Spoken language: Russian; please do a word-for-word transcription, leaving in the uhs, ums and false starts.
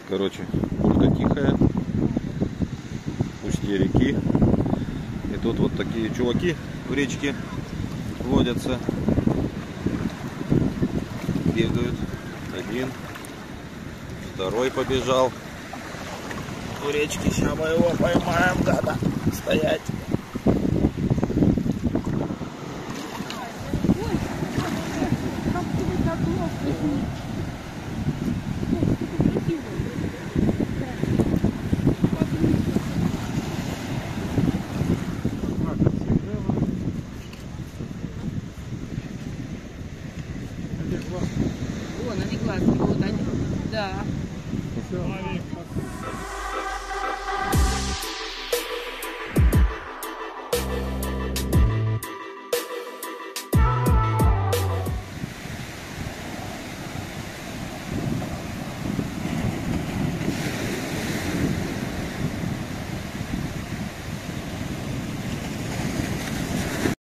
Короче, бухта тихая, устье реки. И тут вот такие чуваки в речке водятся, бегают. Один, второй побежал у речки. Сейчас мы его поймаем, гада. Стоять. Вон они глазки, вот они. Да. Все.